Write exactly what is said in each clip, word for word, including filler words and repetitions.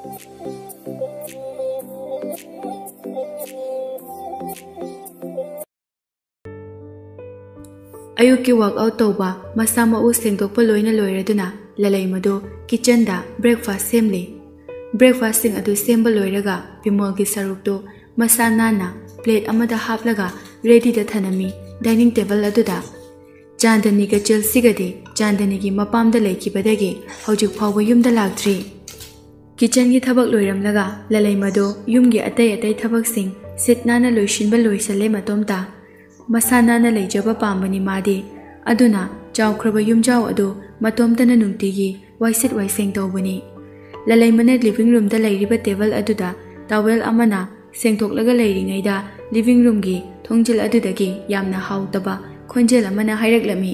ꯑꯌꯨꯛꯀꯤ ꯋꯥꯛꯑꯥꯎꯠ ꯇꯧꯕ ꯃꯁꯥ ꯃꯎ ꯁꯦꯡꯗꯣꯛꯄ ꯂꯣꯏꯅ ꯂꯣꯏꯔꯗꯨꯅ ꯂꯂꯩ ꯃꯗꯨ ꯀꯤꯆꯟꯗ ꯕ꯭ꯔꯦꯛꯐꯥꯁꯠ ꯁꯦꯝꯂꯤ꯫ ꯕ꯭ꯔꯦꯛꯐꯥꯁꯠꯁꯤꯡ ꯑꯗꯨ ꯁꯦꯝꯕ ꯂꯣꯏꯔꯒ ꯕꯤꯃꯣꯜꯒꯤ ꯁꯔꯨꯛꯇꯨ ꯃꯁꯥ ꯅꯥꯟꯅ ꯄ꯭ꯂꯦꯠ ꯑꯃꯗ ꯍꯥꯞꯂꯒ ꯔꯦꯗꯤꯗ ꯊꯅꯝꯃꯤ ꯗꯥꯏꯅꯤꯡ ꯇꯦꯕꯜ ꯑꯗꯨꯗ꯫ ꯆꯥꯟꯗꯅꯤꯒ ꯆꯦꯜꯁꯤꯒꯗꯤ ꯆꯥꯟꯗꯅꯤꯒꯤ ꯃꯄꯥꯝꯗ ꯂꯩꯈꯤꯕꯗꯒꯤ ꯍꯧꯖꯤꯛ ꯐꯥꯎꯕ ꯌꯨꯝꯗ ꯂꯥꯛꯇ꯭ꯔꯤ꯫ ꯀꯤꯆꯟꯒꯤ ꯊꯕꯛ ꯂꯣꯏꯔꯝꯂꯒ ꯂꯂꯩ ꯃꯗꯨ ꯌꯨꯝꯒꯤ ꯑꯇꯩ ꯑꯇꯩ ꯊꯕꯛꯁꯤꯡ ꯁꯤꯠ ꯅꯥꯟꯅ ꯂꯣꯏꯁꯤꯟꯕ ꯂꯣꯏꯁꯜꯂꯦ ꯃꯇꯣꯝꯇ꯫ ꯃꯁꯥ ꯅꯥꯟꯅ ꯂꯩꯖꯕ ꯄꯥꯝꯕꯅꯤ ꯃꯥꯗꯤ, ꯑꯗꯨꯅ ꯆꯥꯎꯈ꯭ꯔꯕ ꯌꯨꯝꯖꯥꯎ ꯑꯗꯨ ꯃꯇꯣꯝꯇꯅ ꯅꯨꯡꯇꯤꯒꯤ ꯋꯥꯏꯁꯤꯠ ꯋꯥꯏꯁꯦꯡ ꯇꯧꯕꯅꯤ꯫ ꯂꯂꯩꯃꯅ ꯂꯤꯚꯤꯡ ꯔꯨꯝꯗ ꯂꯩꯔꯤꯕ ꯇꯦꯕꯜ ꯑꯗꯨꯗ ꯇꯥꯋꯦꯜ ꯑꯃꯅ ꯁꯦꯡꯗꯣꯛꯂꯒ ꯂꯩꯔꯤꯉꯩꯗ ꯂꯤꯚꯤꯡ ꯔꯨꯝꯒꯤ ꯊꯣꯡꯖꯤꯜ ꯑꯗꯨꯗꯒꯤ ꯌꯥꯝꯅ ꯍꯥꯎꯇꯕ ꯈꯣꯟꯖꯦꯜ ꯑꯃꯅ ꯍꯥꯏꯔꯛꯂꯝꯃꯤ꯫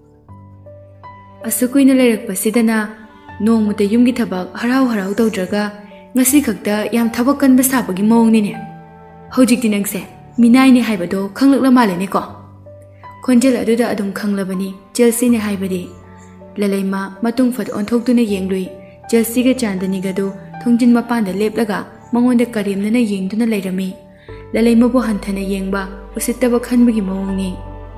ꯑꯁꯨꯛ ꯀꯨꯏꯅ ꯂꯩꯔꯛꯄꯁꯤꯗꯅ ꯅꯣꯡꯃꯇ ꯌꯨꯝꯒꯤ ꯊꯕꯛ ꯍꯔꯥꯎ ꯍꯔꯥꯎ ꯇꯧꯗ꯭ꯔꯒ ꯉꯁꯤ ꯈꯛꯇ ꯌꯥꯝ ꯊꯕꯛ ꯀꯟꯕ ꯁꯥꯕꯒꯤ ꯃꯑꯣꯡꯅꯤꯅꯦ꯫ ꯍꯧꯖꯤꯛꯇꯤ ꯅꯪꯁꯦ ꯃꯤꯅꯥꯏꯅꯤ ꯍꯥꯏꯕꯗꯣ ꯈꯪꯂꯛꯂ ꯃꯥꯜꯂꯦꯅꯦꯀꯣ꯫ ꯈꯣꯟꯖꯦꯜ ꯑꯗꯨꯗ ꯑꯗꯨꯝ ꯈꯪꯂꯕꯅꯤ ꯆꯦꯜꯁꯤꯅꯦ ꯍꯥꯏꯕꯗꯤ꯫ ꯂꯂꯩꯃ ꯃꯇꯨꯡ ꯐꯠ ꯑꯣꯟꯊꯣꯛꯇꯨꯅ ꯌꯦꯡꯂꯨꯏ꯫ ꯆꯦꯜꯁꯤꯒ ꯆꯥꯟꯗꯅꯤꯒꯗꯨ ꯊꯣꯡꯖꯤꯟ ꯃꯄꯥꯟꯗ ꯂꯦꯞꯂꯒ ꯃꯉꯣꯟꯗ ꯀꯔꯦꯝꯅꯅ ꯌꯦꯡꯗꯨꯅ ꯂꯩꯔꯝꯃꯤ꯫ ꯂꯂꯩꯃꯕꯨ ꯍꯟꯊꯅ ꯌꯦꯡꯕ ꯎꯁꯤꯠꯇꯕ ꯈꯟꯕꯒꯤ ꯃꯑꯣꯡꯅꯤ꯫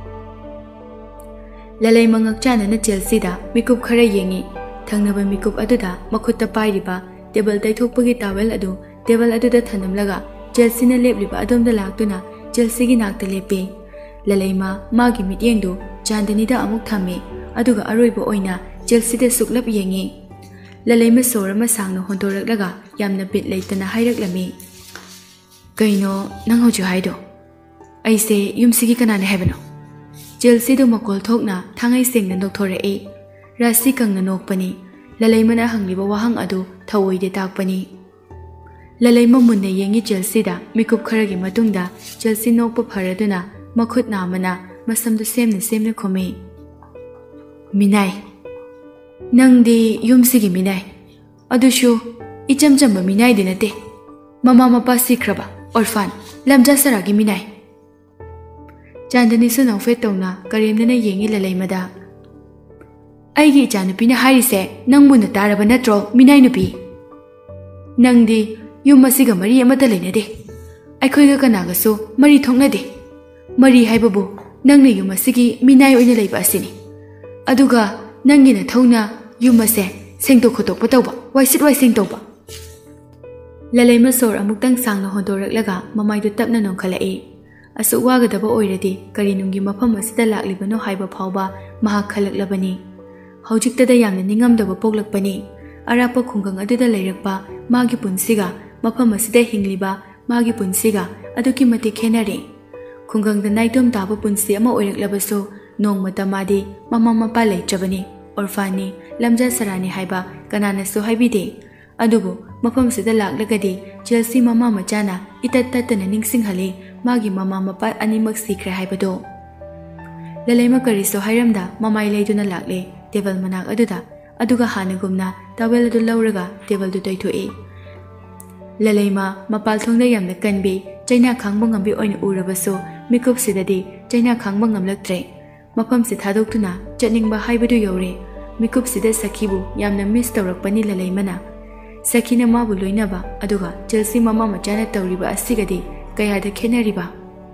ꯂꯂꯩꯃ ꯉꯛꯆꯥꯟꯅꯅ ꯆꯦꯜꯁꯤꯗ ꯃꯤꯀꯨꯞ ꯈꯔ ꯌꯦꯡꯉꯤ꯫ ꯊꯪꯅꯕ ꯃꯤꯀꯨꯞ ꯑꯗꯨꯗ ꯃꯈꯨꯠꯇ ꯄꯥꯏꯔꯤꯕ ꯇꯦꯕꯜ ꯇꯩꯊꯣꯛꯄꯒꯤ ꯇꯥꯋꯦꯜ ꯑꯗꯨ ꯇꯦꯕꯜ ꯑꯗꯨꯗ ꯊꯅꯝꯂꯒ ꯆꯦꯜꯁꯤꯅ ꯂꯦꯞꯂꯤꯕ ꯑꯗꯣꯝꯗ ꯂꯥꯛꯇꯨꯅ ꯆꯦꯜꯁꯤꯒꯤ ꯅꯥꯛꯇ ꯂꯦꯞꯄꯤ꯫ ꯂꯂꯩꯃ ꯃꯥꯒꯤ ꯃꯤꯠꯌꯦꯡꯗꯨ ꯆꯥꯟꯗꯅꯤꯗ ꯑꯃꯨꯛ ꯊꯝꯃꯤ, ꯑꯗꯨꯒ ꯑꯔꯣꯏꯕ ꯑꯣꯏꯅ ꯆꯦꯜꯁꯤꯗ ꯁꯨꯛꯂꯞ ꯌꯦꯡꯉꯤ꯫ ꯂꯂꯩꯃ ꯁꯣꯔ ꯑꯃ ꯁꯥꯡꯅ ꯍꯣꯟꯗꯣꯔꯛꯂꯒ ꯌꯥꯝꯅ ꯕꯤꯠ ꯂꯩꯇꯅ ꯍꯥꯏꯔꯛꯂꯝꯃꯤ, "ꯀꯩꯅꯣ ꯅꯪ ꯍꯧꯖꯤꯛ ꯍꯥꯏꯗꯣ? ꯑꯩꯁꯦ ꯌꯨꯝꯁꯤꯒꯤ ꯀꯅꯥꯅꯦ ꯍꯥꯏꯕꯅꯣ?" ꯆꯦꯜꯁꯤꯗꯨ ꯃꯀꯣꯜ ꯊꯣꯛꯅ ꯊꯥꯡꯉꯩ ꯁꯦꯡꯅ ꯅꯣꯛꯊꯣꯔꯛꯏ꯫ ꯔꯥꯁꯤ ꯀꯪꯅ ꯅꯣꯛꯄꯅꯤ꯫ ꯂꯂꯩꯃꯅ ꯍꯪꯂꯤꯕ ꯋꯥꯍꯪ ꯑꯗꯨ ꯊꯧꯑꯣꯏꯗꯦ ꯇꯥꯛꯄꯅꯤ꯫ ꯂꯂꯩꯃ ꯃꯨꯟꯅ ꯌꯦꯡꯉꯤ ꯆꯦꯜꯁꯤꯗ꯫ ꯃꯤꯀꯨꯞ ꯈꯔꯒꯤ ꯃꯇꯨꯡꯗ ꯆꯦꯜꯁꯤ ꯅꯣꯛꯄ ꯐꯔꯗꯨꯅ ꯃꯈꯨꯠ ꯅꯥꯝꯃꯅ ꯃꯁꯝꯗꯨ ꯁꯦꯝꯅ ꯁꯦꯝꯅ ꯈꯨꯝꯃꯤ, "ꯃꯤꯅꯥꯏ? ꯅꯪꯗꯤ ꯌꯨꯝꯁꯤꯒꯤ ꯃꯤꯅꯥꯏ, ꯑꯗꯨꯁꯨ ꯏꯆꯝ ꯆꯝꯕ ꯃꯤꯅꯥꯏꯗꯤ ꯅꯠꯇꯦ, ꯃꯃꯥ ꯃꯄꯥ ꯁꯤꯈ꯭ꯔꯕ ꯑꯣꯔꯐꯥꯟ ꯂꯝꯖꯥ ꯁꯔꯥꯒꯤ ꯃꯤꯅꯥꯏ." ꯆꯥꯟꯗꯅꯤꯁꯨ ꯅꯧꯐꯦꯠ ꯇꯧꯅ ꯀꯔꯦꯝꯅꯅ ꯌꯦꯡꯉꯤ ꯂꯂꯩꯃꯗ꯫ "ꯑꯩꯒꯤ ꯏꯆꯥꯅꯨꯄꯤꯅ ꯍꯥꯏꯔꯤꯁꯦ ꯅꯪꯕꯨꯅ ꯇꯥꯔꯕ ꯅꯠꯇ꯭ꯔꯣ ꯃꯤꯅꯥꯏ ꯅꯨꯄꯤ? ꯅꯪꯗꯤ ꯌꯨꯝ ꯑꯁꯤꯒ ꯃꯔꯤ ꯑꯃꯠꯇ ꯂꯩꯅꯗꯦ, ꯑꯩꯈꯣꯏꯒ ꯀꯅꯥꯒꯁꯨ ꯃꯔꯤ ꯊꯣꯛꯅꯗꯦ꯫ ꯃꯔꯤ ꯍꯥꯏꯕꯕꯨ ꯅꯪꯅ ꯌꯨꯝ ꯑꯁꯤꯒꯤ ꯃꯤꯅꯥꯏ ꯑꯣꯏꯅ ꯂꯩꯕ ꯑꯁꯤꯅꯤ, ꯑꯗꯨꯒ ꯅꯪꯒꯤ ꯅꯊꯧꯅ ꯌꯨꯝ ꯑꯁꯦ ꯁꯦꯡꯗꯣꯛ ꯈꯣꯠꯇꯣꯛꯄ ꯇꯧꯕ, ꯋꯥꯏꯁꯤꯠ ꯋꯥꯏꯁꯦꯡ ꯇꯧꯕ." ꯂꯂꯩꯃ ꯁꯣꯔ ꯑꯃꯨꯛꯇꯪ ꯁꯥꯡꯅ ꯍꯣꯟꯗꯣꯔꯛꯂꯒ ꯃꯃꯥꯏꯗꯨ ꯇꯞꯅ ꯅꯣꯡꯈꯠꯂꯛꯏ꯫ ꯑꯁꯨꯛ ꯋꯥꯒꯗꯕ ꯑꯣꯏꯔꯗꯤ ꯀꯔꯤꯅꯨꯡꯒꯤ ꯃꯐꯝ ꯑꯁꯤꯗ ꯂꯥꯛꯂꯤꯕꯅꯣ ꯍꯥꯏꯕ ꯐꯥꯎꯕ ꯃꯍꯥꯛ ꯈꯜꯂꯛꯂꯕꯅꯤ꯫ ꯍꯧꯖꯤꯛꯇꯗ ꯌꯥꯝꯅ ꯅꯤꯡꯉꯝꯗꯕ ꯄꯣꯛꯂꯛꯄꯅꯤ꯫ ꯑꯔꯥꯞꯄ ꯈꯨꯡꯒꯪ ꯑꯗꯨꯗ ꯂꯩꯔꯛꯄ ꯃꯥꯒꯤ ꯄꯨꯟꯁꯤꯒ ꯃꯐꯝ ꯑꯁꯤꯗ ꯍꯤꯡꯂꯤꯕ ꯃꯥꯒꯤ ꯄꯨꯟꯁꯤꯒ ꯑꯗꯨꯛꯀꯤ ꯃꯇꯤꯛ ꯈꯦꯟꯅꯔꯦ꯫ ꯈꯨꯡꯒꯪꯗ ꯅꯥꯏꯇꯣꯝ ꯇꯥꯕ ꯄꯨꯟꯁꯤ ꯑꯃ ꯑꯣꯏꯔꯛꯂꯕꯁꯨ ꯅꯣꯡꯃꯇ ꯃꯥꯗꯤ ꯃꯃꯥ ꯃꯄꯥ ꯂꯩꯇ꯭ꯔꯕꯅꯤ, ꯑꯣꯔꯐꯥꯟꯅꯤ, ꯂꯝꯖꯥ ꯁꯔꯥꯅꯤ ꯍꯥꯏꯕ ꯀꯅꯥꯅꯁꯨ ꯍꯥꯏꯕꯤꯗꯦ꯫ ꯑꯗꯨꯕꯨ ꯃꯐꯝꯁꯤꯗ ꯂꯥꯛꯂꯒꯗꯤ ꯆꯦꯜꯁꯤ ꯃꯃꯥ ꯃꯆꯥꯅ ꯏꯇꯠ ꯇꯠꯇꯅ ꯅꯤꯡꯁꯤꯡꯍꯜꯂꯤ ꯃꯥꯒꯤ ꯃꯃꯥ ꯃꯄꯥ ꯑꯅꯤꯃꯛ ꯁꯤꯈ꯭ꯔꯦ ꯍꯥꯏꯕꯗꯣ꯫ ꯂꯂꯩꯃ ꯀꯔꯤꯁꯨ ꯍꯥꯏꯔꯝꯗ ꯃꯃꯥꯏ ꯂꯩꯗꯨꯅ ꯂꯥꯛꯂꯦ ꯇꯦꯕꯜ ꯃꯅꯥꯛ ꯑꯗꯨꯗ, ꯑꯗꯨꯒ ꯍꯥꯟꯅꯒꯨꯝꯅ ꯇꯥꯋꯦꯜ ꯑꯗꯨ ꯂꯧꯔꯒ ꯇꯦꯕꯜꯗꯨ ꯇꯩꯊꯣꯛꯏ꯫ ꯂꯂꯩꯃ ꯃꯄꯥꯜꯊꯣꯡꯗ ꯌꯥꯝꯅ ꯀꯟꯕꯤ, ꯆꯩꯅꯥ ꯈꯥꯡꯕ ꯉꯝꯕꯤ ꯑꯣꯏꯅ ꯎꯔꯕꯁꯨ ꯃꯤꯀꯨꯞꯁꯤꯗꯗꯤ ꯆꯩꯅꯥ ꯈꯥꯡꯕ ꯉꯝꯂꯛꯇ꯭ꯔꯦ꯫ ꯃꯐꯝꯁꯤ ꯊꯥꯗꯣꯛꯇꯨꯅ ꯆꯠꯅꯤꯡꯕ ꯍꯥꯏꯕꯗꯨ ꯌꯧꯔꯦ꯫ ꯃꯤꯀꯨꯞꯁꯤꯗ ꯁꯈꯤꯕꯨ ꯌꯥꯝꯅ ꯃꯤꯁ ꯇꯧꯔꯛꯄꯅꯤ ꯂꯂꯩꯃꯅ꯫ ꯁꯈꯤꯅ ꯃꯥꯕꯨ ꯂꯣꯏꯅꯕ, ꯑꯗꯨꯒ ꯆꯦꯜꯁꯤ ꯃꯃꯥ ꯃꯆꯥꯅ ꯇꯧꯔꯤꯕ ꯑꯁꯤꯒꯗꯤ ꯀꯌꯥꯗ ꯈꯦꯟꯅꯔꯤꯕ!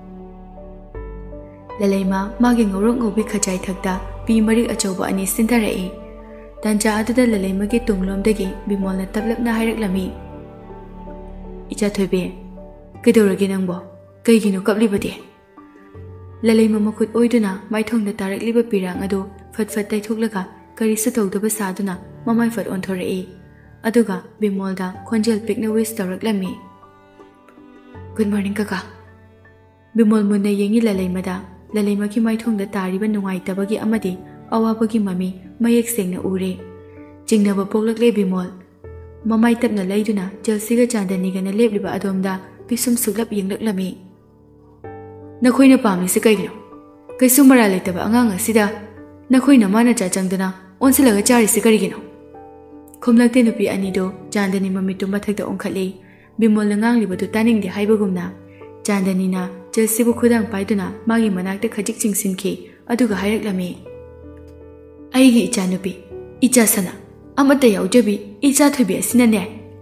ꯂꯂꯩꯃ ꯃꯥꯒꯤ ꯉꯧꯔꯣꯛ ꯉꯧꯕꯤ ꯈꯖꯥꯏꯊꯛꯇ ꯄꯤ ꯃꯔꯤꯛ ꯑꯆꯧꯕ ꯑꯅꯤ ꯁꯤꯟꯊꯔꯛꯏ꯫ ꯇꯥꯟꯖꯥ ꯑꯗꯨꯗ ꯂꯂꯩꯃꯒꯤ ꯇꯨꯡꯂꯣꯝꯗꯒꯤ ꯕꯤꯃꯣꯜꯅ ꯇꯞꯂꯞꯅ ꯍꯥꯏꯔꯛꯂꯝꯃꯤ, "ꯏꯆꯥꯊꯣꯏꯕꯤ, ꯀꯩꯗꯧꯔꯒꯦ ꯅꯪꯕꯣ? ꯀꯩꯒꯤꯅꯣ ꯀꯞꯂꯤꯕꯗꯤ?" ꯂꯂꯩꯃ ꯃꯈꯨꯠ ꯑꯣꯏꯗꯨꯅ ꯃꯥꯏꯊꯣꯡꯗ ꯇꯥꯔꯛꯂꯤꯕ ꯄꯤꯔꯥꯡ ꯑꯗꯨ ꯐꯠ ꯐꯠ ꯇꯩꯊꯣꯛꯂꯒ ꯀꯔꯤꯁꯨ ꯇꯧꯗꯕ ꯁꯥꯗꯨꯅ ꯃꯃꯥꯏ ꯐꯠ ꯑꯣꯟꯊꯣꯔꯛꯏ꯫ ꯑꯗꯨꯒ ꯕꯤꯃꯣꯜꯗ ꯈꯣꯟꯖꯦꯜ ꯄꯤꯛꯅ ꯋꯤꯁ ꯇꯧꯔꯛꯂꯝꯃꯤ, "ꯒꯨꯗ ꯃꯣꯔꯅꯤꯡ ꯀꯀꯥ." ꯕꯤꯃꯣꯜ ꯃꯨꯟꯅ ꯌꯦꯡꯉꯤ ꯂꯂꯩꯃꯗ꯫ ꯂꯂꯩꯃꯒꯤ ꯃꯥꯏꯊꯣꯡꯗ ꯇꯥꯔꯤꯕ ꯅꯨꯡꯉꯥꯏꯇꯕꯒꯤ ꯑꯃꯗꯤ ꯑꯋꯥꯕꯒꯤ ꯃꯃꯤ ꯃꯌꯦꯛ ꯁꯦꯡꯅ ꯎꯔꯦ꯫ ꯆꯤꯡꯅꯕ ꯄꯣꯛꯂꯛꯂꯦ ꯕꯤꯃꯣꯜ꯫ ꯃꯃꯥꯏ ꯇꯞꯅ ꯂꯩꯗꯨꯅ ꯆꯦꯜꯁꯤꯒ ꯆꯥꯟꯗꯅꯤꯒꯅ ꯂꯦꯞꯂꯤꯕ ꯑꯗꯣꯝꯗ ꯄꯤꯁꯨꯝ ꯁꯨꯛꯂꯞ ꯌꯦꯡꯂꯛꯂꯝꯃꯤ꯫ "ꯅꯈꯣꯏꯅ ꯄꯥꯝꯂꯤꯁꯤ ꯀꯩꯒꯤꯅꯣ? ꯀꯩꯁꯨ ꯃꯔꯥꯜ ꯂꯩꯇꯕ ꯑꯉꯥꯡ ꯑꯁꯤꯗ ꯅꯈꯣꯏꯅ ꯃꯥꯅ ꯆꯥ ꯆꯪꯗꯅ ꯑꯣꯟꯁꯤꯜꯂꯒ ꯆꯥꯔꯤꯁꯤ ꯀꯔꯤꯒꯤꯅꯣ?" ꯈꯨꯝꯂꯛꯇꯦ ꯅꯨꯄꯤ ꯑꯅꯤꯗꯨ꯫ ꯆꯥꯟꯗꯅꯤ ꯃꯃꯤꯠꯇꯨ ꯃꯊꯛꯇ ꯑꯣꯟꯈꯠꯂꯤ, ꯕꯤꯃꯣꯜꯅ ꯉꯥꯡꯂꯤꯕꯗꯨ ꯇꯥꯅꯤꯡꯗꯦ ꯍꯥꯏꯕꯒꯨꯝꯅ꯫ ꯆꯥꯟꯗꯅꯤꯅ ꯆꯦꯜꯁꯤꯕꯨ ꯈꯨꯗꯥꯡ ꯄꯥꯏꯗꯨꯅ ꯃꯥꯒꯤ ꯃꯅꯥꯛꯇ ꯈꯖꯤꯛ ꯆꯤꯡꯁꯤꯟꯈꯤ, ꯑꯗꯨꯒ ꯍꯥꯏꯔꯛꯂꯝꯃꯤ, "ꯑꯩꯒꯤ ꯏꯆꯥꯅꯨꯄꯤ, ꯏꯆꯥ ꯁꯅꯥ, ꯑꯃꯠꯇ ꯌꯥꯎꯖꯕꯤ ꯏꯆꯥꯊꯣꯏꯕꯤ ꯑꯁꯤꯅꯅꯦ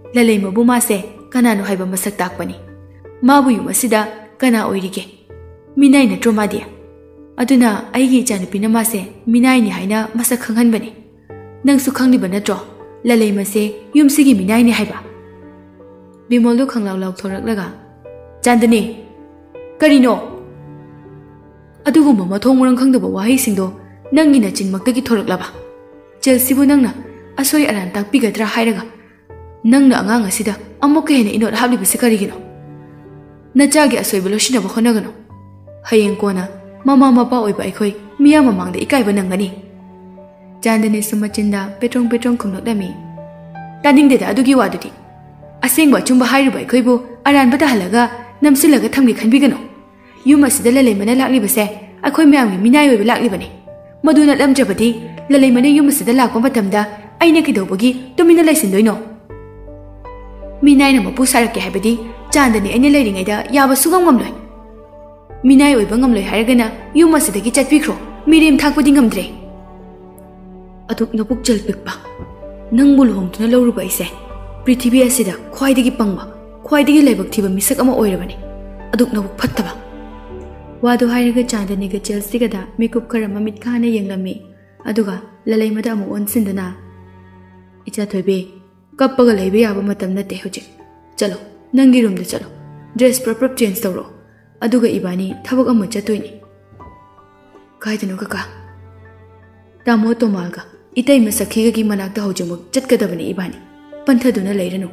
ꯂꯂꯩꯃꯕꯨ ꯃꯥꯁꯦ ꯀꯅꯥꯅꯣ ꯍꯥꯏꯕ ꯃꯁꯛ ꯇꯥꯛꯄꯅꯤ꯫ ꯃꯥꯕꯨ ꯌꯨꯝ ꯑꯁꯤꯗ ꯀꯅꯥ ꯑꯣꯏꯔꯤꯒꯦ? ꯃꯤꯅꯥꯏ ꯅꯠꯇ꯭ꯔꯣ ꯃꯥꯗꯤ? ꯑꯗꯨꯅ ꯑꯩꯒꯤ ꯏꯆꯥꯅꯨꯄꯤꯅ ꯃꯥꯁꯦ ꯃꯤꯅꯥꯏꯅꯤ ꯍꯥꯏꯅ ꯃꯁꯛ ꯈꯪꯍꯟꯕꯅꯤ꯫ ꯅꯪꯁꯨ ꯈꯪꯂꯤꯕ ꯅꯠꯇ꯭ꯔꯣ ꯂꯂꯩꯃꯁꯦ ꯌꯨꯝꯁꯤꯒꯤ ꯃꯤꯅꯥꯏꯅꯤ ꯍꯥꯏꯕ? ꯕꯤꯃꯣꯜꯗꯨ ꯈꯪꯂꯥꯎ ꯂꯥꯎꯊꯣꯔꯛꯂꯒ ꯆꯥꯟꯗꯅꯤ ꯀꯔꯤꯅꯣ? ꯑꯗꯨꯒꯨꯝꯕ ꯃꯊꯣꯡ ꯃꯔꯝ ꯈꯪꯗꯕ ꯋꯥꯍꯩꯁꯤꯡꯗꯣ ꯅꯪꯒꯤ ꯅꯆꯤꯟꯃꯛꯇꯒꯤ ꯊꯣꯔꯛꯂꯕ? ꯆꯦꯜꯁꯤꯕꯨ ꯅꯪꯅ ꯑꯁꯣꯏ ꯑꯔꯥꯟ ꯇꯥꯛꯄꯤꯒꯗ꯭ꯔꯥ ꯍꯥꯏꯔꯒ ꯅꯪꯅ ꯑꯉꯥꯡ ꯑꯁꯤꯗ ꯑꯃꯨꯛꯀ ꯍꯦꯟꯅ ꯏꯅꯣꯠ ꯍꯥꯞꯂꯤꯕꯁꯤ ꯀꯔꯤꯒꯤꯅꯣ? ꯅꯆꯥꯒꯤ ꯑꯁꯣꯏꯕ ꯂꯣꯠꯁꯤꯟꯅꯕ ꯍꯣꯠꯅꯒꯅꯨ꯫ ꯍꯌꯦꯡ ꯀꯣꯟꯅ ꯃꯃꯥ ꯃꯄꯥ ꯑꯣꯏꯕ ꯑꯩꯈꯣꯏ ꯃꯤꯌꯥꯝ ꯃꯃꯥꯡꯗ ꯏꯀꯥꯏꯕ ꯅꯪꯒꯅꯤ꯫ ꯆꯥꯟꯗꯅꯤꯁꯨ ꯃꯆꯤꯟꯗ ꯄꯦꯇ꯭ꯔꯣꯡ ꯄꯦꯇ꯭ꯔꯣꯡ ꯈꯨꯝꯂꯛꯂꯝꯃꯤ꯫ ꯇꯥꯅꯤꯡꯗꯦꯗ ꯑꯗꯨꯒꯤ ꯋꯥꯗꯨꯗꯤ꯫ ꯑꯁꯦꯡꯕ ꯑꯆꯨꯝꯕ ꯍꯥꯏꯔꯤꯕ ꯑꯩꯈꯣꯏꯕꯨ ꯑꯔꯥꯟꯕ ꯇꯥꯍꯜꯂꯒ ꯅꯝꯁꯤꯜꯂꯒ ꯊꯝꯒꯦ ꯈꯟꯕꯤꯒꯅꯨ꯫ ꯌꯨꯝ ꯑꯁꯤꯗ ꯂꯂꯩꯃꯅ ꯂꯥꯛꯂꯤꯕꯁꯦ ꯑꯩꯈꯣꯏ ꯃꯌꯥꯝꯒꯤ ꯃꯤꯅꯥꯏ ꯑꯣꯏꯕ ꯂꯥꯛꯂꯤꯕꯅꯤ꯫ ꯃꯗꯨ ꯅꯠꯂꯝꯗ꯭ꯔꯕꯗꯤ ꯂꯂꯩꯃꯅ ꯌꯨꯝ ꯑꯁꯤꯗ ꯂꯥꯛꯄ ꯃꯇꯝꯗ ꯑꯩꯅ ꯀꯩꯗꯧꯕꯒꯤ ꯇꯨꯃꯤꯟꯅ ꯂꯩꯁꯤꯟꯗꯣꯏꯅꯣ? ꯃꯤꯅꯥꯏꯅ ꯃꯄꯨ ꯁꯥꯔꯛꯀꯦ ꯍꯥꯏꯕꯗꯤ ꯆꯥꯟꯗꯅꯤ ꯑꯩꯅ ꯂꯩꯔꯤꯉꯩꯗ ꯌꯥꯕ ꯁꯨꯡꯉꯝ ꯉꯝꯂꯣꯏ꯫ ꯃꯤꯅꯥꯏ ꯑꯣꯏꯕ ꯉꯝꯂꯣꯏ ꯍꯥꯏꯔꯒꯅ ꯌꯨꯝ ꯑꯁꯤꯗꯒꯤ ꯆꯠꯄꯤꯈ꯭ꯔꯣ꯫ ꯃꯤꯔꯦꯝ ꯊꯥꯛꯄꯗꯤ ꯉꯝꯗ꯭ꯔꯦ꯫ ꯑꯗꯨꯛ ꯅꯄꯨꯛꯆꯦꯜ ꯄꯤꯛꯄ ꯅꯪꯕꯨ ꯂꯨꯍꯣꯡꯗꯨꯅ ꯂꯧꯔꯨꯕ ꯑꯩꯁꯦ ꯄ꯭ꯔꯤꯊꯤꯕꯤ ꯑꯁꯤꯗ ꯈ꯭ꯋꯥꯏꯗꯒꯤ ꯄꯪꯕ ꯈ꯭ꯋꯥꯏꯗꯒꯤ ꯂꯥꯏꯕꯛ ꯊꯤꯕ ꯃꯤꯁꯛ ꯑꯃ ꯑꯣꯏꯔꯕꯅꯤ꯫ ꯑꯗꯨꯛ ꯅꯕꯨꯛ ꯐꯠꯇꯕ꯫ ꯋꯥꯗꯨ ꯍꯥꯏꯔꯒ ꯆꯥꯟꯗꯅꯤꯒ ꯆꯦꯜꯁꯤꯒꯗ ꯃꯤꯀꯨꯞ ꯈꯔ ꯃꯃꯤꯠ ꯈꯥꯅ ꯌꯦꯡꯂꯝꯃꯤ꯫ ꯑꯗꯨꯒ ꯂꯂꯩꯃꯗ ꯑꯃꯨꯛ ꯑꯣꯟꯁꯤꯟꯗꯨꯅ ꯏꯆꯥ ꯊꯣꯏꯕꯤ ꯀꯞꯄꯒ ꯂꯩꯕ ꯌꯥꯕ ꯃꯇꯝ ꯅꯠꯇꯦ ꯍꯧꯖꯤꯛ꯫ ꯆꯠꯂꯣ ꯅꯪꯒꯤ ꯔꯨꯝꯗ ꯆꯠꯂꯣ꯫ ꯗ꯭ꯔꯦꯁ ꯄ꯭ꯔꯞ ꯄ꯭ꯔꯞ ꯆꯦꯟꯖ ꯇꯧꯔꯛꯑꯣ꯫ ꯑꯗꯨꯒ ꯏꯕꯥꯅꯤ ꯊꯕꯛ ꯑꯃ ꯆꯠꯇꯣꯏꯅꯤ꯫ ꯀꯥꯏꯗꯅꯣ ꯀꯀꯥ? ꯇꯥꯃꯣ ꯇꯣꯃꯥꯜꯒ ꯏꯇꯩꯃ ꯁꯈꯤꯒꯒꯤ ꯃꯅꯥꯛꯇ ꯍꯧꯖꯤꯛꯃꯛ ꯆꯠꯀꯗꯕꯅꯤ ꯏꯕꯥꯅꯤ꯫ ꯄꯟꯊꯗꯨꯅ ꯂꯩꯔꯅꯨ꯫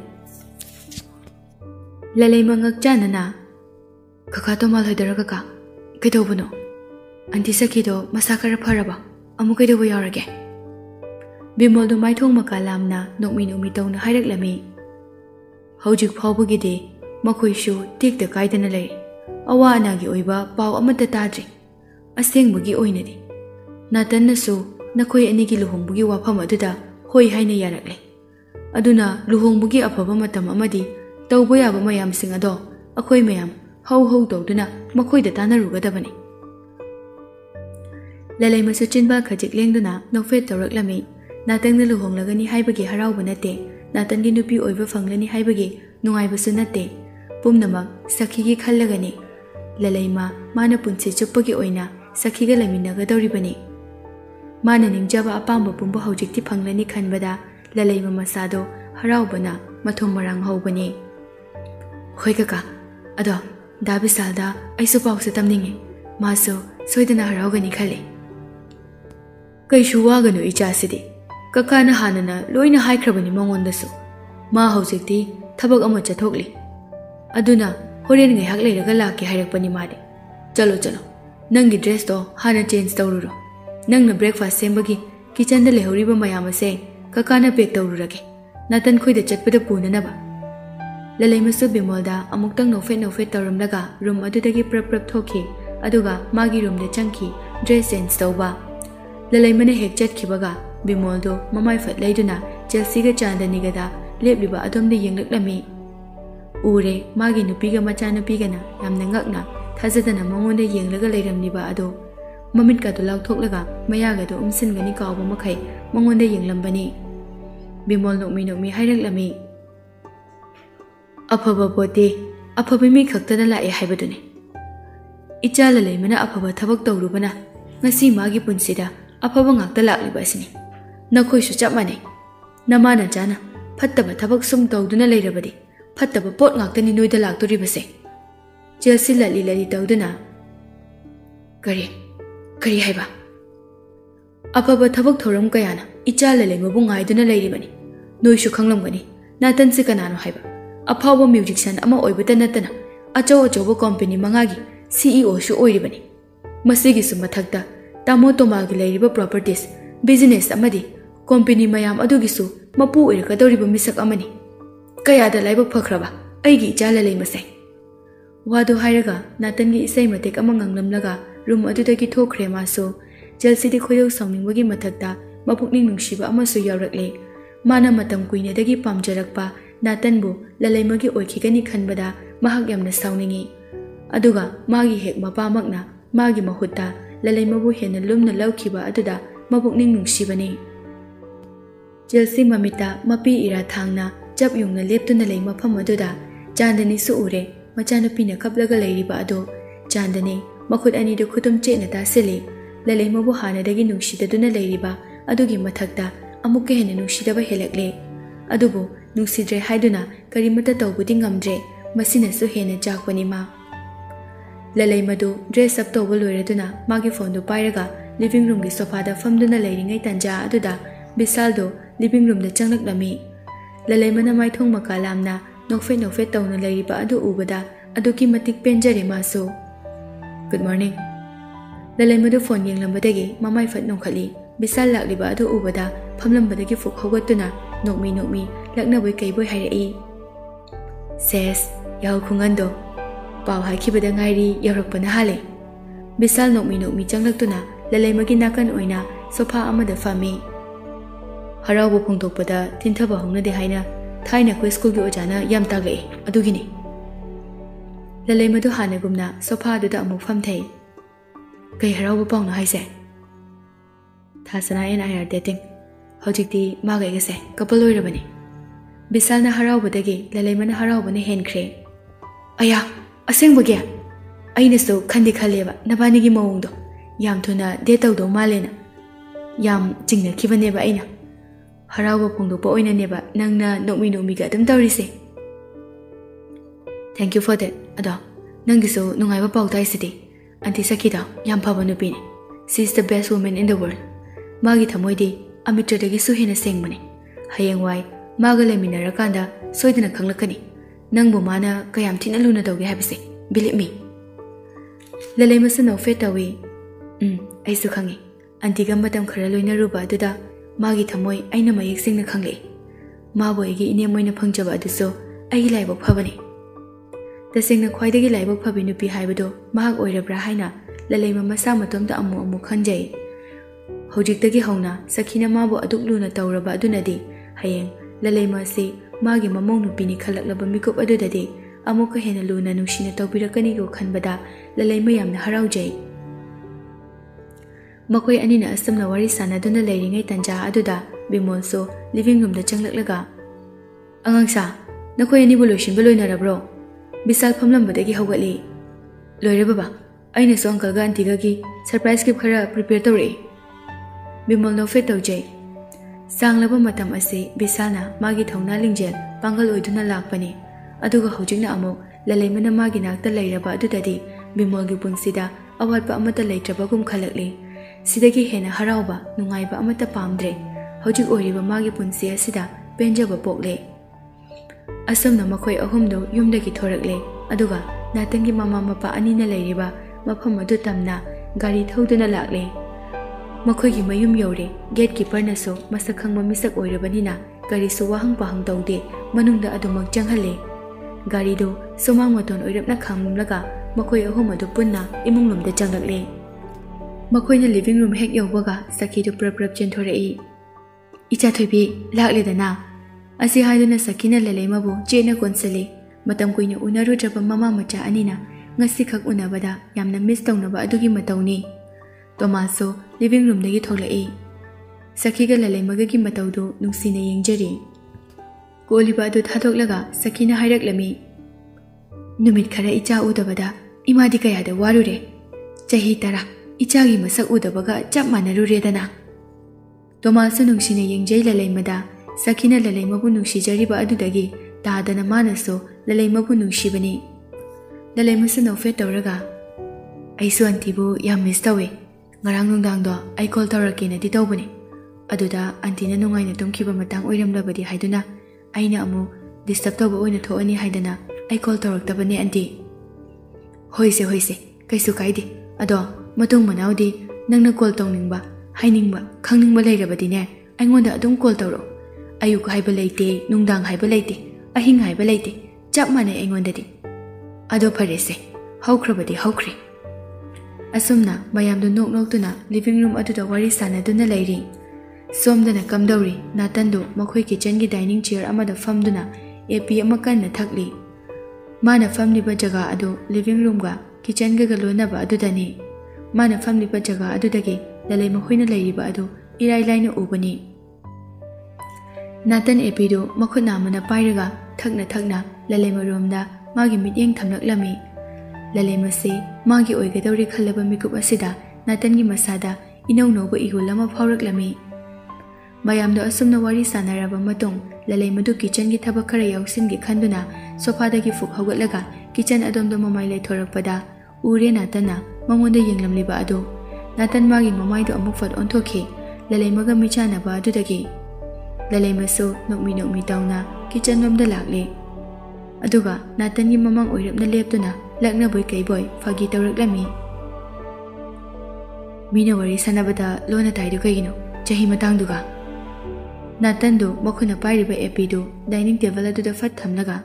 ꯂꯂꯩꯃ ꯉꯛꯆꯥꯟꯅꯅ ꯀꯀꯥ ꯇꯣꯃꯥꯜ ꯍꯣꯏꯗꯔ ꯀꯀꯥ ꯀꯩꯗꯧꯕꯅꯣ? ꯑꯟꯇꯤ ꯁꯈꯤꯗꯣ ꯃꯁꯥ ꯈꯔ ꯐꯔꯕ? ꯑꯃꯨꯛ ꯀꯩꯗꯧꯕ ꯌꯥꯎꯔꯒꯦ? ꯕꯤꯃꯣꯜꯗꯨ ꯃꯥꯏꯊꯣꯡ ꯃꯀꯥ ꯂꯥꯝꯅ ꯅꯣꯛꯃꯤ ꯅꯣꯛꯃꯤ ꯇꯧꯅ ꯍꯥꯏꯔꯛꯂꯝꯃꯤ꯫ ꯍꯧꯖꯤꯛ ꯐꯥꯎꯕꯒꯤꯗꯤ ꯃꯈꯣꯏꯁꯨ ꯇꯦꯛꯇ ꯀꯥꯏꯗꯅ ꯂꯩꯔꯤ꯫ ꯑꯋꯥ ꯑꯅꯥꯒꯤ ꯑꯣꯏꯕ ꯄꯥꯎ ꯑꯃꯠꯇ ꯇꯥꯗ꯭ꯔꯤ꯫ ꯑꯁꯦꯡꯕꯒꯤ ꯑꯣꯏꯅꯗꯤ ꯅꯥꯇꯟꯅꯁꯨ ꯅꯈꯣꯏ ꯑꯅꯤꯒꯤ ꯂꯨꯍꯣꯡꯕꯒꯤ ꯋꯥꯐꯝ ꯑꯗꯨꯗ ꯍꯣꯏ ꯍꯥꯏꯅ ꯌꯥꯔꯛꯂꯦ꯫ ꯑꯗꯨꯅ ꯂꯨꯍꯣꯡꯕꯒꯤ ꯑꯐꯕ ꯃꯇꯝ ꯑꯃꯗꯤ ꯇꯧꯕ ꯌꯥꯕ ꯃꯌꯥꯝꯁꯤꯡ ꯑꯗꯣ ꯑꯩꯈꯣꯏ ꯃꯌꯥꯝ ꯍꯧ ꯍꯧ ꯇꯧꯗꯨꯅ ꯃꯈꯣꯏꯗ ꯇꯥꯟꯅꯔꯨꯒꯗꯕꯅꯤ꯫ ꯂꯂꯩꯃꯁꯨ ꯆꯤꯟꯕꯥ ꯈꯖꯤꯛ ꯂꯦꯡꯗꯨꯅ ꯅꯣꯛꯐꯦꯠ ꯇꯧꯔꯛꯂꯝꯃꯤ꯫ ꯅꯥꯇꯟꯅ ꯂꯨꯍꯣꯡꯂꯒꯅꯤ ꯍꯥꯏꯕꯒꯤ ꯍꯔꯥꯎꯕ ꯅꯠꯇꯦ, ꯅꯥꯇꯟꯒꯤ ꯅꯨꯄꯤ ꯑꯣꯏꯕ ꯐꯪꯂꯅꯤ ꯍꯥꯏꯕꯒꯤ ꯅꯨꯡꯉꯥꯏꯕꯁꯨ ꯅꯠꯇꯦ, ꯄꯨꯝꯅꯃꯛ ꯁꯈꯤꯒꯤ ꯈꯜꯂꯒꯅꯤ꯫ ꯂꯂꯩꯃ ꯃꯥꯅ ꯄꯨꯟꯁꯤ ꯆꯨꯞꯄꯒꯤ ꯑꯣꯏꯅ ꯁꯈꯤꯒ ꯂꯩꯃꯤꯟꯅꯒꯗꯧꯔꯤꯕꯅꯤ꯫ ꯃꯥꯅ ꯅꯤꯡꯖꯕ ꯑꯄꯥꯝꯕ ꯄꯨꯝꯕ ꯍꯧꯖꯤꯛꯇꯤ ꯐꯪꯂꯅꯤ ꯈꯟꯕꯗ ꯂꯂꯩꯃ ꯃꯁꯥꯗꯣ ꯍꯔꯥꯎꯕꯅ ꯃꯊꯨꯝ ꯃꯔꯥꯡ ꯍꯧꯕꯅꯤ꯫ ꯍꯣꯏ ꯀꯀꯥ, ꯑꯗꯣ ꯗꯥ ꯕꯤꯁꯥꯜꯗ ꯑꯩꯁꯨ ꯄꯥꯎꯁꯦ ꯇꯝꯅꯤꯡꯉꯤ꯫ ꯃꯥꯁꯨ ꯁꯣꯏꯗꯅ ꯍꯔꯥꯎꯒꯅꯤ ꯈꯜꯂꯤ꯫ ꯀꯩꯁꯨ ꯋꯥꯒꯅꯨ ꯏꯆꯥꯁꯤꯗꯤ꯫ ꯀꯀꯥꯅ ꯍꯥꯟꯅꯅ ꯂꯣꯏꯅ ꯍꯥꯏꯈ꯭ꯔꯕꯅꯤ ꯃꯉꯣꯟꯗꯁꯨ꯫ ꯃꯥ ꯍꯧꯖꯤꯛꯇꯤ ꯊꯕꯛ ꯑꯃ ꯆꯠꯊꯣꯛꯂꯤ꯫ ꯑꯗꯨꯅ ꯍꯣꯔꯦꯟ ꯉꯥꯏꯍꯥꯛ ꯂꯩꯔꯒ ꯂꯥꯛꯀꯦ ꯍꯥꯏꯔꯛꯄꯅꯤ ꯃꯥꯗꯤ꯫ ꯆꯠꯂꯣ ꯆꯠꯂꯣ ꯅꯪꯒꯤ ꯗ꯭ꯔꯦꯁꯇꯣ ꯍꯥꯟꯅ ꯆꯦꯟꯖ ꯇꯧꯔꯨꯔꯣ꯫ ꯅꯪꯅ ꯕ꯭ꯔꯦꯛꯐꯥꯁꯠ ꯁꯦꯝꯕꯒꯤ ꯀꯤꯆꯟꯗ ꯂꯩꯍꯧꯔꯤꯕ ꯃꯌꯥꯝ ꯑꯁꯦ ꯀꯀꯥꯅ ꯄꯦꯛ ꯇꯧꯔꯨꯔꯒꯦ ꯅꯥꯇꯟ ꯈꯣꯏꯗ ꯆꯠꯄꯗ ꯄꯨꯅꯅꯕ꯫ ꯂꯂꯩꯃꯁꯨ ꯕꯤꯃꯣꯜꯗ ꯑꯃꯨꯛꯇꯪ ꯅꯣꯛꯐꯦꯠ ꯅꯣꯛꯐꯦꯠ ꯇꯧꯔꯝꯂꯒ ꯔꯨꯝ ꯑꯗꯨꯗꯒꯤ ꯄ꯭ꯔꯞ ꯄ꯭ꯔꯞ ꯊꯣꯛꯈꯤ꯫ ꯑꯗꯨꯒ ꯃꯥꯒꯤ ꯔꯨꯝꯗ ꯆꯪꯈꯤ ꯗ꯭ꯔꯦꯁ ꯆꯦꯟꯖ ꯇꯧꯕ꯫ ꯂꯂꯩꯃꯅ ꯍꯦꯛ ꯆꯠꯈꯤꯕꯒ ꯕꯤꯃꯣꯜꯗꯣ ꯃꯃꯥꯏ ꯐꯠ ꯂꯩꯗꯨꯅ ꯆꯦꯜꯁꯤꯒ ꯆꯥꯟꯗꯅꯤꯒꯗ ꯂꯦꯞꯂꯤꯕ ꯑꯗꯣꯝꯗ ꯌꯦꯡꯂꯛꯂꯝꯃꯤ꯫ ꯎꯔꯦ ꯃꯥꯒꯤ ꯅꯨꯄꯤꯒ ꯃꯆꯥꯅꯨꯄꯤꯒꯅ ꯌꯥꯝꯅ ꯉꯛꯅ ꯊꯥꯖꯗꯅ ꯃꯉꯣꯟꯗ ꯌꯦꯡꯂꯒ ꯂꯩꯔꯝꯂꯤꯕ ꯑꯗꯣ ꯃꯃꯤꯠꯀꯗꯣ ꯂꯥꯎꯊꯣꯛꯂꯒ ꯃꯌꯥꯒꯗꯣ ꯎꯝꯁꯤꯟꯒꯅꯤ ꯀꯥꯎꯕ ꯃꯈꯩ ꯃꯉꯣꯟꯗ ꯌꯦꯡꯂꯝꯕꯅꯤ꯫ ꯕꯤꯃꯣꯜ ꯅꯣꯛꯃꯤ ꯅꯣꯛꯃꯤ ꯍꯥꯏꯔꯛꯂꯝꯃꯤ꯫ ꯑꯐꯕ ꯄꯣꯠꯇꯤ ꯑꯐꯕ ꯃꯤ ꯈꯛꯇꯅ ꯂꯥꯛꯑꯦ ꯍꯥꯏꯕꯗꯨꯅꯤ꯫ ꯏꯆꯥ ꯂꯂꯩꯃꯅ ꯑꯐꯕ ꯊꯕꯛ ꯇꯧꯔꯨꯕꯅ ꯉꯁꯤ ꯃꯥꯒꯤ ꯄꯨꯟꯁꯤꯗ ꯑꯐꯕ ꯉꯥꯛꯇ ꯂꯥꯛꯂꯤꯕ ꯑꯁꯤꯅꯤ꯫ ꯅꯈꯣꯏꯁꯨ ꯆꯞ ꯃꯥꯟꯅꯩ꯫ ꯅꯃꯥ ꯅꯆꯥꯅ ꯐꯠꯇꯕ ꯊꯕꯛ ꯁꯨꯝ ꯇꯧꯗꯨꯅ ꯂꯩꯔꯕꯗꯤ ꯐꯠꯇꯕ ꯄꯣꯠ ꯉꯥꯛꯇꯅꯤ ꯅꯣꯏꯗ ꯂꯥꯛꯇꯣꯔꯤꯕꯁꯦ꯫ ꯆꯦꯜꯁꯤ ꯂꯠꯂꯤ ꯂꯠꯂꯤ ꯇꯧꯗꯨꯅ ꯀꯔꯤ ꯀꯔꯤ ꯍꯥꯏꯕ? ꯑꯐꯕ ꯊꯕꯛ ꯊꯧꯔꯝ ꯀꯌꯥꯅ ꯏꯆꯥ ꯂꯂꯩꯃꯕꯨ ꯉꯥꯏꯗꯨꯅ ꯂꯩꯔꯤꯕꯅꯤ꯫ ꯅꯣꯏꯁꯨ ꯈꯪꯂꯝꯒꯅꯤ ꯅꯥꯇꯟꯁꯤ ꯀꯅꯥꯅꯣ ꯍꯥꯏꯕ꯫ ꯑꯐꯥꯎꯕ ꯃ꯭ꯌꯨꯖꯤꯛꯁꯤꯌꯥꯟ ꯑꯃ ꯑꯣꯏꯕꯇ ꯅꯠꯇꯅ ꯑꯆꯧ ꯑꯆꯧꯕ ꯀꯝꯄꯦꯅꯤ ꯃꯉꯥꯒꯤ ꯁꯤ ꯏ ꯑꯣꯁꯨ ꯑꯣꯏꯔꯤꯕꯅꯤ꯫ ꯃꯁꯤꯒꯤꯁꯨ ꯃꯊꯛꯇ ꯇꯥꯃꯣ ꯇꯣꯃꯥꯜꯒꯤ ꯂꯩꯔꯤꯕ ꯄ꯭ꯔꯣꯄꯔꯇꯤꯁ, ꯕꯤꯖꯤꯅꯦꯁ ꯑꯃꯗꯤ ꯀꯝꯄꯦꯅꯤ ꯃꯌꯥꯝ ꯑꯗꯨꯒꯤꯁꯨ ꯃꯄꯨ ꯑꯣꯏꯔꯛꯀꯗꯧꯔꯤꯕ ꯃꯤꯁꯛ ꯑꯃꯅꯤ꯫ ꯀꯌꯥꯗ ꯂꯥꯏꯕꯛ ꯐꯈ꯭ꯔꯕ ꯑꯩꯒꯤ ꯏꯆꯥ ꯂꯂꯩꯃꯁꯦ꯫ ꯋꯥꯗꯨ ꯍꯥꯏꯔꯒ ꯅꯥꯇꯟꯒꯤ ꯏꯁꯩ ꯃꯇꯦꯛ ꯑꯃ ꯉꯪꯂꯝꯂꯒ ꯔꯨꯝ ꯑꯗꯨꯗꯒꯤ ꯊꯣꯛꯈ꯭ꯔꯦ ꯃꯥꯁꯨ꯫ ꯆꯦꯜꯁꯤꯗꯤ ꯈꯣꯏꯗꯧ ꯁꯥꯎꯅꯤꯡꯕꯒꯤ ꯃꯊꯛꯇ ꯃꯄꯨꯛꯅꯤꯡ ꯅꯨꯡꯁꯤꯕ ꯑꯃꯁꯨ ꯌꯥꯎꯔꯛꯂꯦ꯫ ꯃꯥꯅ ꯃꯇꯝ ꯀꯨꯏꯅꯗꯒꯤ ꯄꯥꯝꯖꯔꯛꯄ ꯅꯥꯇꯟꯕꯨ ꯂꯂꯩꯃꯒꯤ ꯑꯣꯏꯈꯤꯒꯅꯤ ꯈꯟꯕꯗ ꯃꯍꯥꯛ ꯌꯥꯝꯅ ꯁꯥꯎꯅꯤꯡꯉꯤ꯫ ꯑꯗꯨꯒ ꯃꯥꯒꯤ ꯍꯦꯛ ꯃꯄꯥꯃꯛꯅ ꯃꯥꯒꯤ ꯃꯍꯨꯠꯇ ꯂꯂꯩꯃꯕꯨ ꯍꯦꯟꯅ ꯂꯨꯝꯅ ꯂꯧꯈꯤꯕ ꯑꯗꯨꯗ ꯃꯄꯨꯛꯅꯤꯡ ꯅꯨꯡꯁꯤꯕꯅꯤ꯫ ꯆꯦꯜꯁꯤ ꯃꯃꯤꯠꯇ ꯃꯄꯤ ꯏꯔꯥ ꯊꯥꯡꯅ ꯆꯞ ꯌꯨꯡꯅ ꯂꯦꯞꯇꯨꯅ ꯂꯩ ꯃꯐꯝ ꯑꯗꯨꯗ ꯆꯥꯟꯗꯅꯤꯁꯨ ꯎꯔꯦ ꯃꯆꯥꯅꯨꯄꯤꯅ ꯀꯞꯂꯒ ꯂꯩꯔꯤꯕ ꯑꯗꯨ ꯆꯥꯟꯗꯅꯤ ꯃꯈꯨꯠ ꯑꯅꯤꯗꯨ ꯈꯨꯇꯨꯝ ꯆꯦꯠꯅ ꯇꯥꯁꯤꯜꯂꯤ ꯂꯂꯩꯃꯕꯨ ꯍꯥꯟꯅꯗꯒꯤ ꯅꯨꯡꯁꯤꯗꯗꯨꯅ ꯂꯩꯔꯤꯕ ꯑꯗꯨꯒꯤ ꯃꯊꯛꯇ ꯑꯃꯨꯛꯀ ꯍꯦꯟꯅ ꯅꯨꯡꯁꯤꯗꯕ ꯍꯦꯜꯂꯛꯂꯦ ꯑꯗꯨꯕꯨ ꯅꯨꯡꯁꯤꯗ꯭ꯔꯦ ꯍꯥꯏꯗꯨꯅ ꯀꯔꯤꯃꯠꯇ ꯇꯧꯕꯗꯤ ꯉꯝꯗ꯭ꯔꯦ ꯃꯁꯤꯅꯁꯨ ꯍꯦꯟꯅ ꯆꯥꯛꯄꯅꯤ ꯃꯥ ꯂꯂꯩꯃꯗꯨ ड्रेस अप तौब लोइरदुना मागी फोन पाइरगा लिविंग रूम की सोफादा फमदुना लेरिङै तंजा अदुदा विशालदो लिविंग रूम दा चंगलक्लमी ललैमना माइथोंग मकालामना नोफे नोफे तौना लेरिबा अदु उबदा अदुकी मतिक पेंजरे मासो गुड मॉर्निंग ललैमदु फोन येंगलंबदगी ममाई फट नोखली विशाल लाक्लिबा अदु उबदा फमलंबदगी फुक हौगतुना नोकमी नोकमी लक्नबोय कैबोय हाइरई सेस याव खुंगंदो पाव हाइखिबदा ngairi yaurokpana hale विशाल नोकमी नोकमी चंगलक्तुना ललैमगी नाकन ओइना सोफा अमदा फामी हरावबो फोंदोकपदा तिनथबा होंगनदे हाइना थाइना को स्कूल की ओजाना याम तागले अदुगिनी ललैमदु हानगुमना सोफा अदुदा अमुक फमथै कई हरावबो पाउना हाइसे थासना एन आई आर डेटिंग हौजिकती मागा एगसे कपल ओइरबनी विशालना हरावबदगी ललैमना हरावबने हेनख्रे अया असेंबगे अइनसु खंदि खलेबा नबानिगी मवंगदो याम थुना दे तौदो मालेना याम चिंगनखिबनेबा अइना हरावबा फोंदोकपा ओइनानेबा नंगना नोकमी नोकमीगा अदुम तौरिसे थैंक यू फॉर दैट अदो नंगिसु नुंगाइबा पाउताइसिदि आंटी सखीदा याम फबा नुपीने she is the best woman in the world मागी थमोइदि अमित्रदगिसु हेना सेंगबने हयेंवाई मागा लेमिनारकांदा सोइदना खंगलकनी नंगबो माना कयाम थिना लुना तौगे हाबिसे बिलीव मी ललैमसु नोफे तवी उम आइसु खंगे आंटीगा मतम खरा लोइनरुबा अदुदा मागी थमोय आइना मयेक सिंगना खंगले माबो एगी इने मोइना फंगजबा अदुसो आइगी लाइबक फबने तसेंगना ख्वाइदगी लाइबक फबि नुपि हाइबदो महाक ओइरब्रा हाइना ललैमा मसा मतोमदा अमु अमु खंजै हौजिकदगी हौना सखीना माबो अदुक लुना तौरबा अदुनदी हयेंग ललैमा से मागी ममोंग नुपिनी खलकलबा मिकुप अदुददी अमुक हेना लुना नुसिना तौबिरकनिगो खनबदा ललैमा यामना हराउजै मकोई अनिना असमना वारी सानादुना लेरिङै तंजा अदुदा बिमोलसो लिविंग रूम दा चंगलकलगा अंगांसा नखोय अनिबो लोइसिनबो लोइनारब्रो विशाल फमलंबदगी हौगली लोइरे बाबा अइना सो अंकल गा आंटीगा की सरप्राइज गिफ्ट खरा प्रिपेयर तौरे बिमोल नोफे तौजै सांगलबा मतम असे विशालना मागी थौना लिंजेल पांगल ओइदुना लाकपने अदुगा हौजिकना अमो ललैमना मागी नाकता लैरबा अदुददी बिमोलगी पुंसिदा अवाटपा अमता लैत्रबगुम खलकले सिदगी हेना हराउबा नुंगाइबा अमता पामद्रे हौजिक ओइरिबा मागी पुंसि असिदा पेंजबा पोकले असमना मखोय अहुमदो युमदगी थोरकले अदुगा नातंगी मामा मपा अनिना लैरिबा मफम अदु तमना गाड़ी थौदुना लाकले मखोयगी मयुम यौरे गेट कीपरनसो मसक खंगबा मिसक ओइरबनिना गाड़ीसो वाहंग पाहंग तौदे मनुंगदा अदुमक चंगहले गाड़ीदो सोमांग मतोन ओइरबना खांगमुमलगा मखोय अहुम अदु पुन्ना इमुंगलुमदा चंगलकले मखोयना लिविंग रूम हेक यौबगा सखीदो प्रप प्रप चेंथोरई इचा थोइबी लाकलेदना असी हाइदुना सखीना ललैमाबु चेना कोनसले मतम कुइना उनारुद्रबा ममा मचा अनिना ngasi khak unabada yamna miss tawnaba adugi matawni tomaso living room dagi tholai sakhiga lalaimaga gi matawdu nungsina yengjari koliba adu thadoklaga sakhina hairak-lami numit khara icha udabada imadi kayada warure chahi tara icha gi masak udabaga chap manarure dana tomaso nungsina yengjai lalaimada sakhina lalaimabu nungsijariba adudagi tadana manaso lalaimabu nungsibani ललैमसु नोफे तौरगा आइसु आंटीबु याम miss तवे ngarang nungdang do ai call tawrake na di tawbani aduda aunty na nungai na tumkiba matang oiramlabadi haiduna aina amu disturb tawba oina thoani haidana ai call tawraktabani aunty hoise hoise kaisu kaide ado matung manaudi nangna call tawningba hainingba khangningba leirabadi ne aingonda adum call tawro ayuk haiba leite nungdang haiba leite ahing haiba leite chap mane aingondadi अदो फरेसे हौख्रबदी हौख्रे असुमना मयामदो नोक नोक्तुना living room अदुदा वारी सानादुना लैरी सोमदना कमदौरी नातंदो मखोय किचन की डाइनिंग चेयर अमदा फमदुना एपी अमा कन्ना थकली माना फमलिबा जगह अदो लिविंग रूम गा किचन गा लोनबा अदुदनी माना फमलिबा जगह अदुदगी ललै मखोयना लैरिबा अदो इराय लाइना उबनी Nathan epidu makhutna amana pairaga thakna thakna lalema romda magi mityeng thamlaklami. Lalema se magi oigadawri khallaba mikup asida Nathan gi masada inau nogo igul ama phawraklami. Mayamdo asumna wari sanaraba matung lalema du kitchen gi thabak khara yausin gi khanduna sofa dagi fuk hawgatlaga kitchen adomdo mamai leithorakpada ure Natana mangonda yenglamliba adu. Nathan magi mamai do amuk fat onthoki lalema ga michana ba adu dagi. Lalema so nokmi nokmi tauna kitchen romda lakle. Aduga Nathan gi mamang oirapna leptuna lakna boy kai boy fagi tawraklami. Mina wari sanabada lona taidu kaigino chahi matangduga. Nathan do makhuna pairiba epidu dining table adu da fat thamlaga.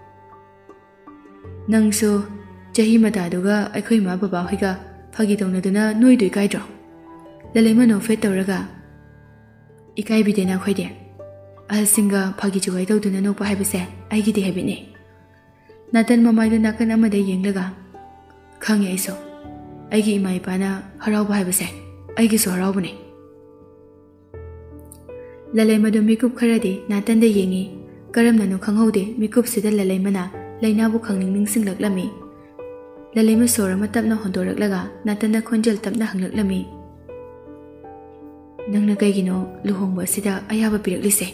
Nangso chahi mataduga aikhoi ma baba hoiga fagi tawnaduna noidui kaidro. Lalema no fet tawraga. Ikai bidena khoide. Alsinga fagi chugai tawduna no pa haibase aigi de habine. Nathan mamaidu nakan amada yenglaga. Khangi aiso. Aigi ima ipana harau ba haibase aigi so harau bune. Lalema do mikup kharadi Nathan da yengi. Karamna no khanghaude mikup sida lalema na laina bu khangning ningsing laklami. Lalema sorama tapna hondoraklaga Nathan da khonjal tapna hanglaklami. Nangna kaigino luhongba sida ayaba piraklise.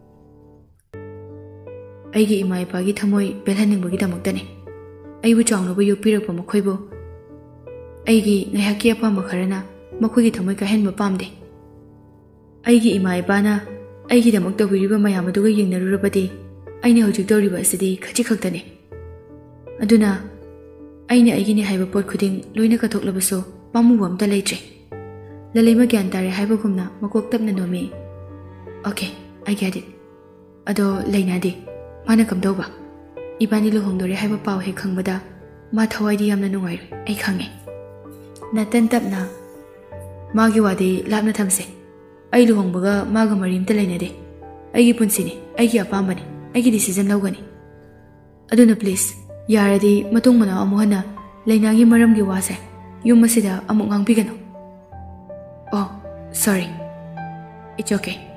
Aigi ima ipagi thamoi belhaningbagi damaktane. Aibu chawnobu yopirakpa makhoibu. Aigi ngayhaki apamba kharana makhoigi thamoi kahenba pamde. Aigi ima ipana aigi damakta wiriba mayam aduga yengnarurabadi aina hojik tawriba asidi khachi khaktane. Aduna aina aigini haiba pot khuding loina kathoklabaso pamuba amta leitre. Lalema gyan tare haibagumna makok tapna nomi. Okay, I get it. Ado lainadi mana kamdauba. Ibani luhongdore haiba paw he khangbada ma thawaidi yamna nungai ai khange. Nathan tapna magi wadi lapna thamse. Ai luhongbaga maga marimta lainade. Aigi punsini, aigi apambani, aigi decision lawgani. Aduna please, yaradi matung mana amuhana lainagi maramgi wase yum masida amuk ngangpigano. Oh, sorry. It's okay.